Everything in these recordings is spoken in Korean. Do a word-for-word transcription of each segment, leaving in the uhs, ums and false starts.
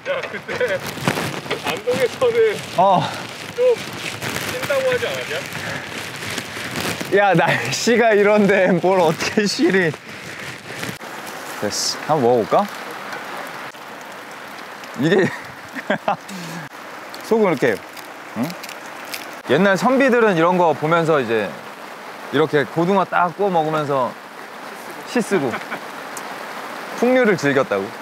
야, 그때 안동에서는 어. 좀 쉰다고 하지 않았냐? 야, 날씨가 이런데 뭘 어떻게 쉬리. 됐어. 한번 먹어볼까? 이게 소금 이렇게, 응? 옛날 선비들은 이런 거 보면서 이제 이렇게 고등어 딱 구워 먹으면서 시 쓰고 풍류를 즐겼다고.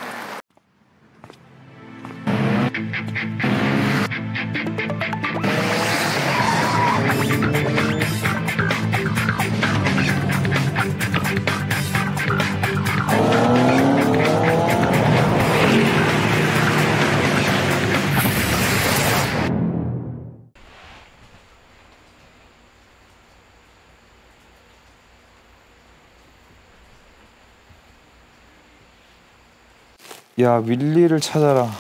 야, 윌리를 찾아라.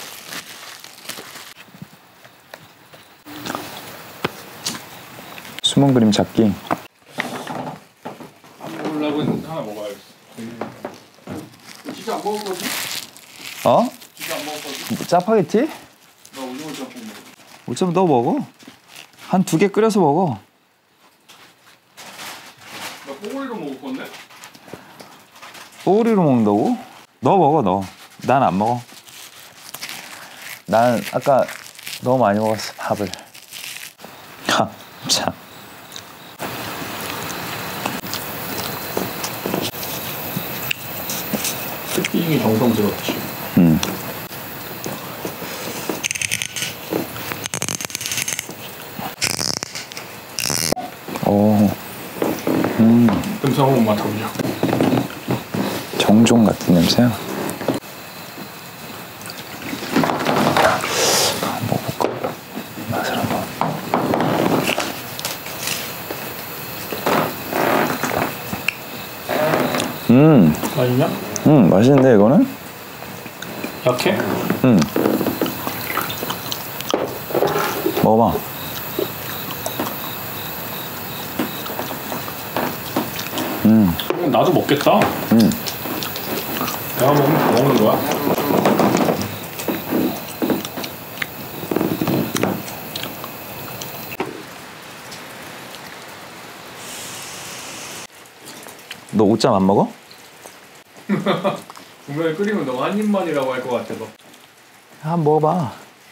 숨은 그림 찾기. 안 먹으려고 했는데 하나 먹어야겠어. 진짜 안 먹을 거지? 어? 진짜 안 먹을 거지? 짜파게티? 나 오징어 짬뽕 먹어. 어쩌면 너 먹어. 한 두 개 끓여서 먹어. 나 뽀글이로 먹을 건데? 뽀글이로 먹는다고? 너 먹어, 너. 난 안 먹어. 난 아까 너무 많이 먹었어, 밥을. 하, 참. 토핑이 정성스럽지. 음. 오. 음. 냄새 한번 맡아보자. 정종 같은 냄새야? 먹어볼까? 맛을 한번. 음. 맛있냐? 음, 맛있는데 이거는? 약해? 음. 먹어봐. 음. 나도 먹겠다. 음. 내가 먹으면 먹는 거야? 너 오짬 안 먹어? 분명히 끓이면 너가 한 입만이라고 할 것 같아서. 한번 먹어봐.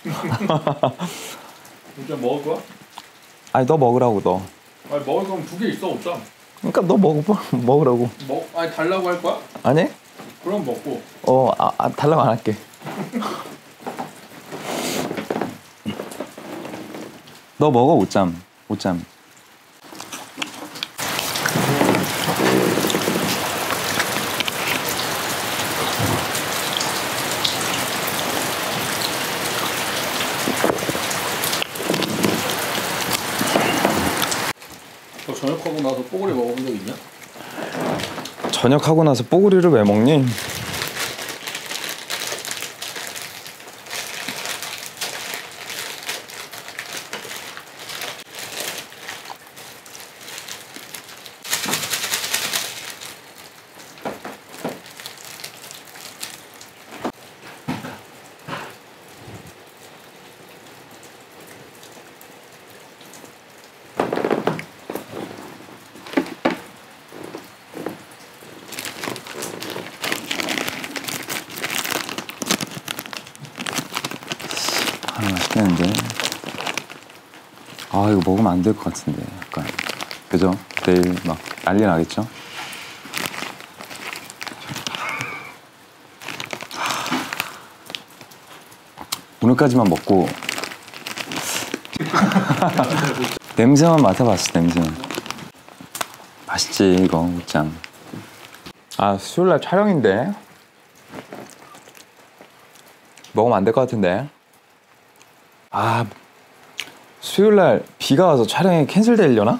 오짬 먹을 거야? 아니, 너 먹으라고, 너. 아니 먹을 거면 두 개 있어 오짬. 그러니까 너 먹어봐. 먹으라고. 먹 아니 달라고 할 거야? 아니? 그럼 먹고. 어, 아, 아 달라고 안 할게. 너 먹어, 오짬. 오짬. 너 저녁하고 나서 뽀글이 먹어본 적 있냐? 저녁하고 나서 뽀글이를 왜 먹니? 아, 맛있겠는데. 아, 이거 먹으면 안 될 것 같은데. 약간. 그죠? 내일 막 난리 나겠죠? 오늘까지만 먹고 냄새만 맡아봤어. 냄새만. 맛있지 이거 옷장. 아, 수요일날 촬영인데 먹으면 안 될 것 같은데. 아, 수요일날 비가 와서 촬영이 캔슬되려나?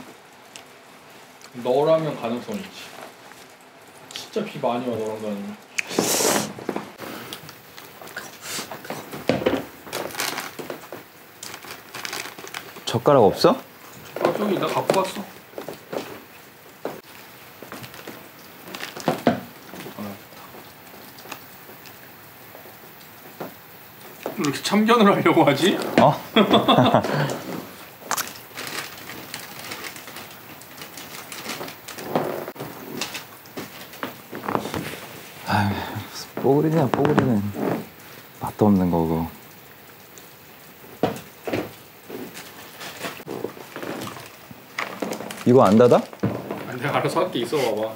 너라면 가능성이 있지. 진짜 비 많이 와 너랑 다니면. 젓가락 없어? 아 저기 나 갖고 왔어. 이렇게 참견을 하려고 하지? 어? 아휴, 뽀글이냐 뽀글이는 맛도 없는 거고. 이거 안 닫아? 아니, 내가 알아서 할게. 있어 봐봐.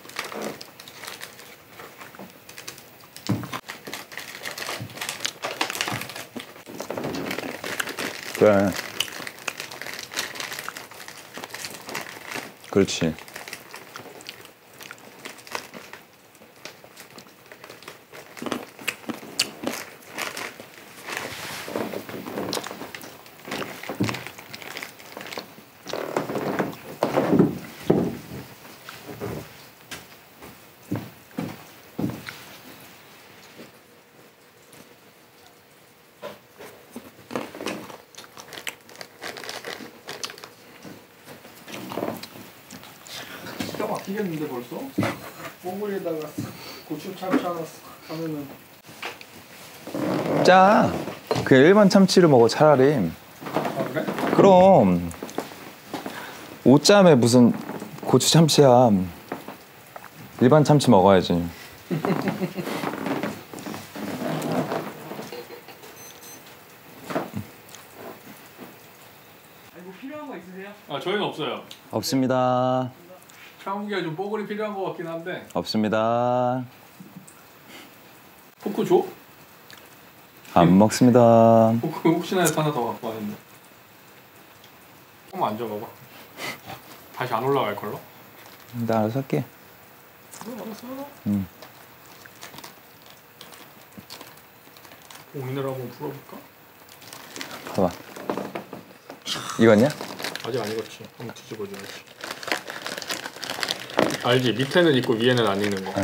그래. 그렇지. 기가 막히겠는데 벌써? 뽀글에다가 고추 참치 하나 하면은 짜. 그 일반 참치를 먹어 차라리. 아 그래? 그럼 오짬에 무슨 고추 참치야. 일반 참치 먹어야지. 뭐 필요한 거 있으세요? 아 저희는 없어요. 없습니다. 차은기가 좀 뽀글이 필요한 거 같긴 한데. 없습니다. 포크 줘? 안 먹습니다. 포크 혹시나 해서 하나 더 갖고 왔는데. 한번 앉아봐봐. 다시 안 올라갈 걸로? 나 알아서 할게. 그래 알았어. 응. 고민을 한번 풀어볼까? 봐봐. 이거냐? 아직 안 익었지. 한번 뒤집어줘야지. 알지? 밑에는 있고 위에는 안 있는 거. 응.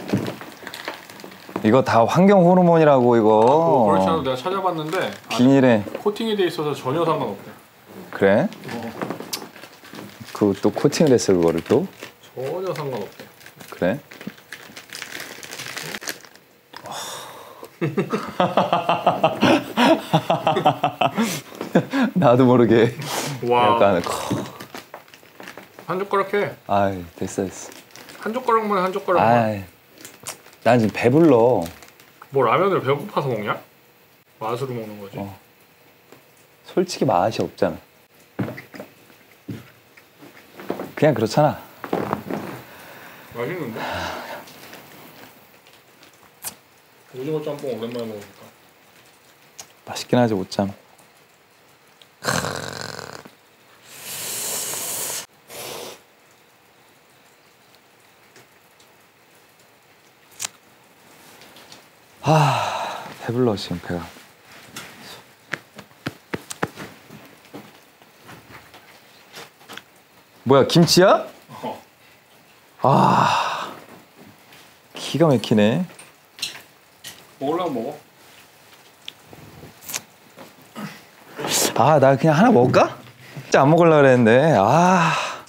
이거 다 환경 호르몬이라고 이거. 어, 그렇지 않아도 내가 찾아봤는데 비닐에 코팅이 돼 있어서 전혀 상관없대. 그래? 어. 그 또 코팅을 했어 그거를 또? 전혀 상관없대. 그래? 나도 모르게 와. 약간 한 젓가락 해. 아이 됐어 됐어. 한 젓가락만 해, 한 젓가락만. 아이 난 지금 배불러. 뭐 라면을 배고파서 먹냐? 맛으로 먹는 거지. 어. 솔직히 맛이 없잖아. 그냥 그렇잖아. 맛있는데? 오징어 짬뽕 오랜만에 먹으니까. 맛있긴 하지 오짬. 아 배불러 지금 배가. 뭐야 김치야? 어. 아 기가 막히네. 먹으려면 먹어. 아 나 그냥 하나 먹을까? 진짜 안 먹으려고 그랬는데 아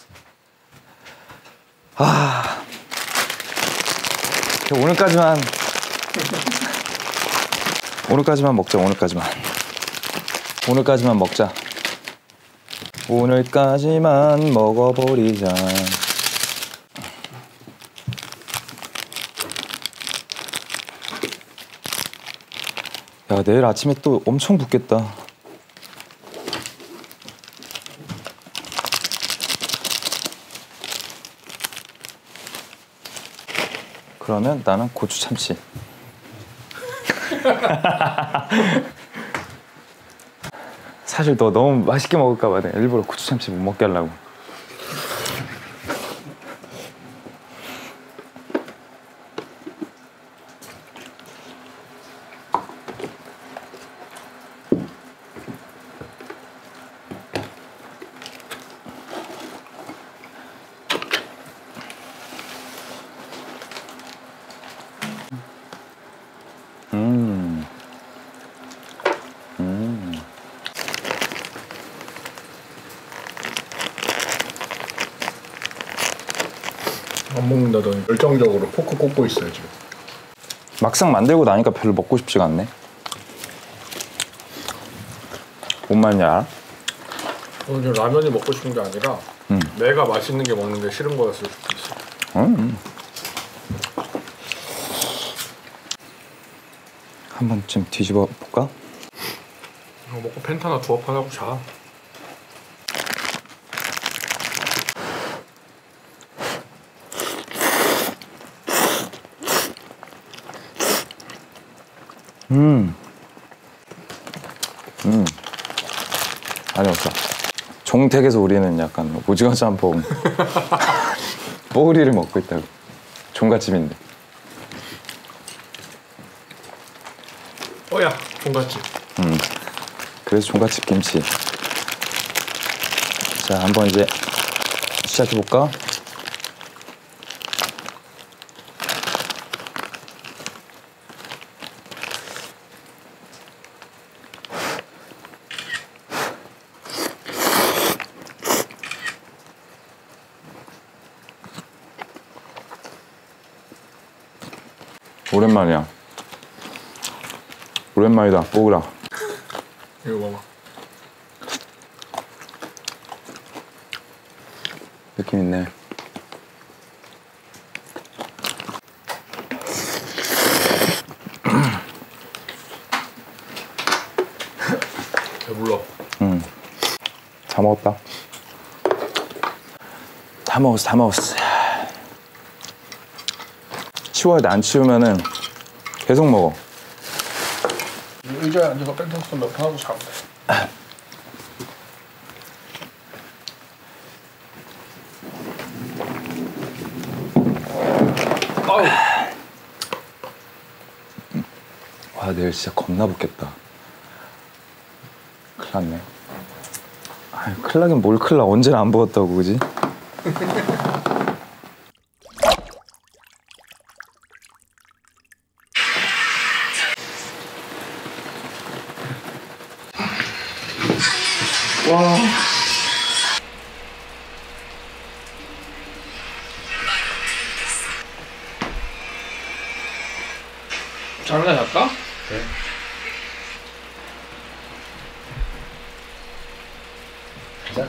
아. 오늘까지만 오늘까지만 먹자. 오늘까지만 오늘까지만 먹자. 오늘까지만 먹어버리자. 야 내일 아침에 또 엄청 붓겠다. 그러면 나는 고추 참치. 사실 너 너무 맛있게 먹을까 봐 내가 일부러 고추 참치 못 먹게 하려고. 음. 음. 안 먹는다더니 열정적으로 포크 꽂고 있어요 지금. 막상 만들고 나니까 별로 먹고 싶지가 않네. 말인지 알아? 오늘 라면이 먹고 싶은 게 아니라 음. 내가 맛있는 게 먹는 게 싫은 거였을 수도 있어. 음. 한 번쯤 뒤집어 볼까? 이거 먹고 펜타나 두어 판 하고 자. 음. 음. 아니 없어. 종택에서 우리는 약간 오징어 짬뽕 뽀글이를 먹고 있다고. 종갓집인데. 어야 종갓집. 음. 그래서 종갓집 김치. 자, 한번 이제 시작해 볼까? 오랜만이야. 오랜만이다, 뽀글아. 이거 봐봐. 느낌 있네. 배불러. 응. 다 먹었다. 다 먹었어, 다 먹었어. 치워야 돼. 안 치우면은 계속 먹어. 의자에 앉아서 펜타스 몇 판 하고 자면 돼. 아우. 와, 내일 진짜 겁나 붓겠다. 큰일 났네. 아유, 큰일 나긴 뭘 큰일 나. 언제나 안 부었다고, 그지? 와. 장난 할까? 네. 자.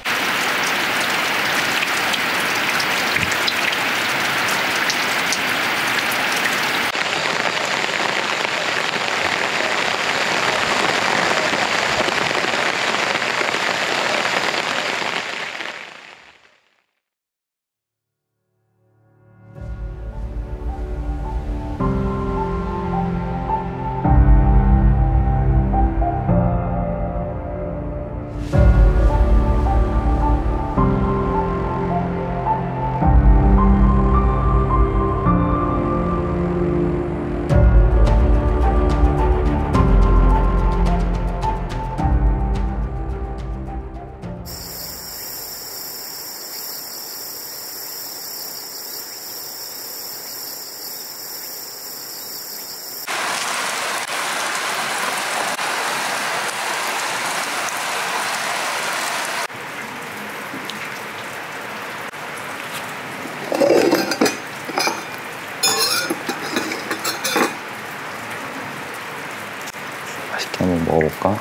맛있게 한번 먹어볼까?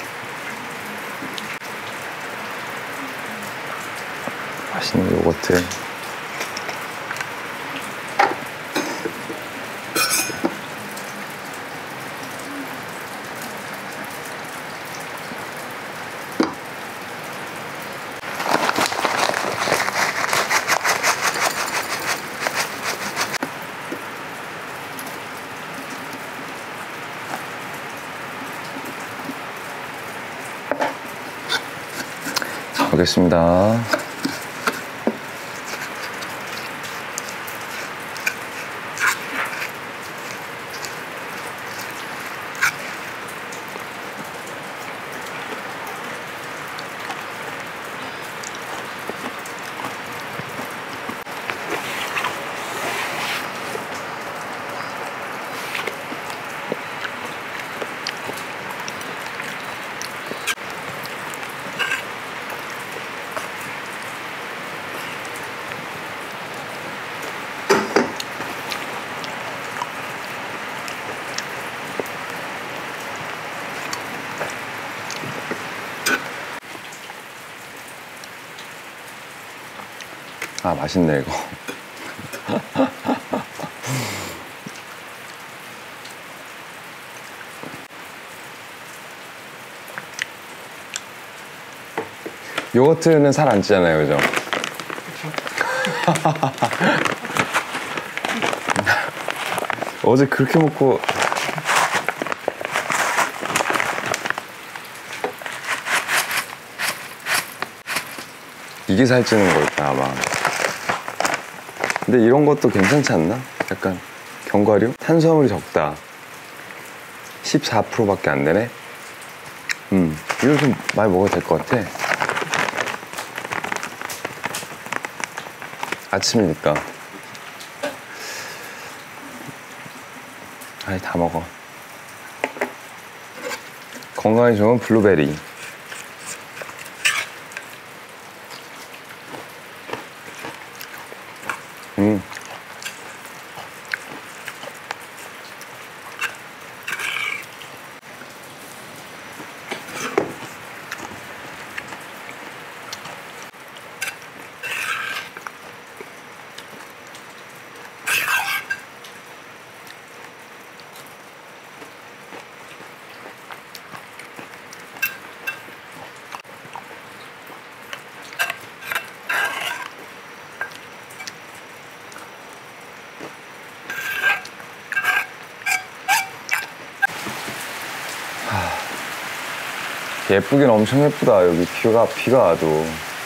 맛있는 요거트. 보겠습니다. 아, 맛있네 이거. 요거트는 살 안 찌잖아요, 그죠? 어제 그렇게 먹고 이게 살찌는 걸까 아마. 근데 이런 것도 괜찮지 않나? 약간 견과류? 탄수화물이 적다. 십사 퍼센트밖에 안 되네. 음, 이거 좀 많이 먹어도 될 것 같아. 아침이니까. 아이, 다 먹어. 건강에 좋은 블루베리. 음. 예쁘긴 엄청 예쁘다. 여기 뷰가, 비가 와도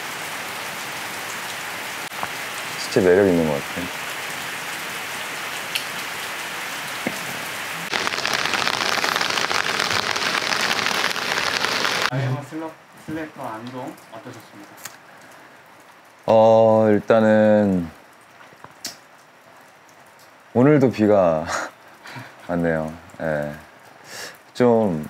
진짜 매력 있는 것 같아. 아이고 슬러, 슬래커 안동 어떠셨습니까? 어, 일단은 오늘도 비가 왔네요. 예. 좀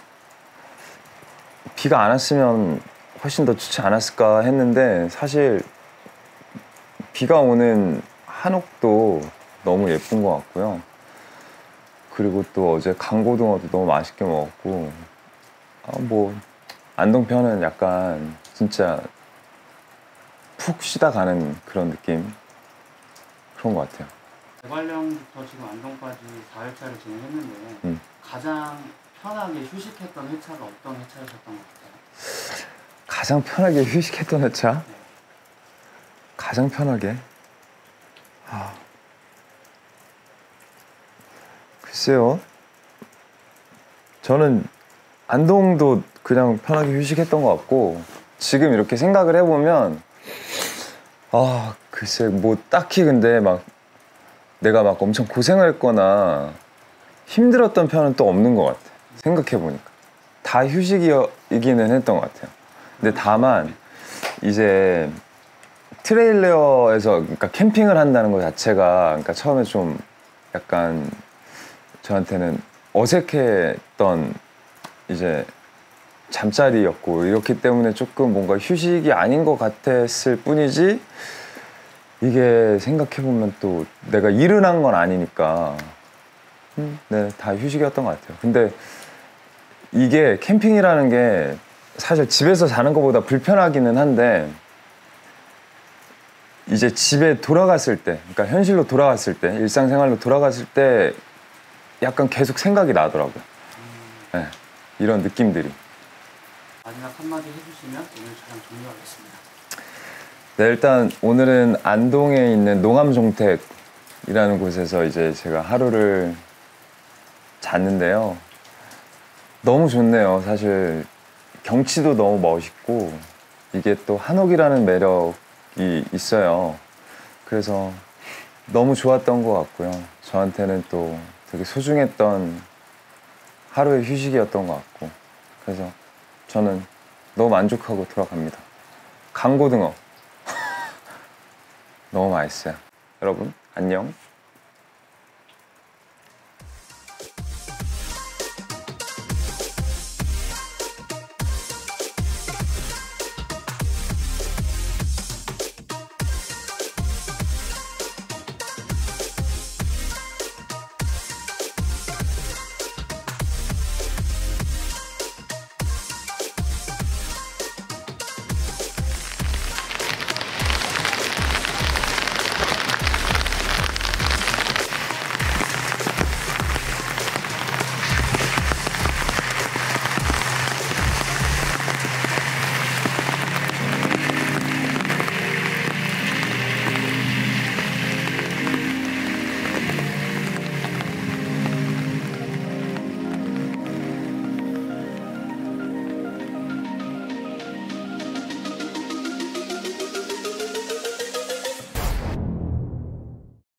비가 안 왔으면 훨씬 더 좋지 않았을까 했는데, 사실 비가 오는 한옥도 너무 예쁜 것 같고요. 그리고 또 어제 강고등어도 너무 맛있게 먹었고, 아, 뭐 안동편은 약간 진짜 푹 쉬다 가는 그런 느낌, 그런 것 같아요. 대관령부터 지금 안동까지 사 회차를 진행했는데 음. 가장 편하게 휴식했던 회차가 어떤 회차였었던 것 같아요? 가장 편하게 휴식했던 회차? 네. 가장 편하게? 아, 글쎄요. 저는 안동도 그냥 편하게 휴식했던 것 같고, 지금 이렇게 생각을 해보면 아, 글쎄 뭐 딱히 근데 막 내가 막 엄청 고생했거나 힘들었던 편은 또 없는 것 같아. 생각해보니까 다 휴식이기는 했던 것 같아요. 근데 다만 이제 트레일러에서, 그러니까 캠핑을 한다는 것 자체가, 그러니까 처음에 좀 약간 저한테는 어색했던 이제 잠자리였고, 이렇기 때문에 조금 뭔가 휴식이 아닌 것 같았을 뿐이지, 이게 생각해보면 또 내가 일을 한 건 아니니까 음, 네, 다 휴식이었던 것 같아요. 근데 이게 캠핑이라는 게 사실 집에서 자는 것보다 불편하기는 한데, 이제 집에 돌아갔을 때, 그러니까 현실로 돌아갔을 때, 일상생활로 돌아갔을 때 약간 계속 생각이 나더라고요. 네, 이런 느낌들이. 마지막 한마디 해주시면 오늘 촬영 종료하겠습니다. 네, 일단 오늘은 안동에 있는 농암종택이라는 곳에서 이제 제가 하루를 잤는데요. 너무 좋네요. 사실 경치도 너무 멋있고, 이게 또 한옥이라는 매력이 있어요. 그래서 너무 좋았던 것 같고요. 저한테는 또 되게 소중했던 하루의 휴식이었던 것 같고, 그래서 저는 너무 만족하고 돌아갑니다. 강고등어 너무 맛있어요. 여러분 안녕.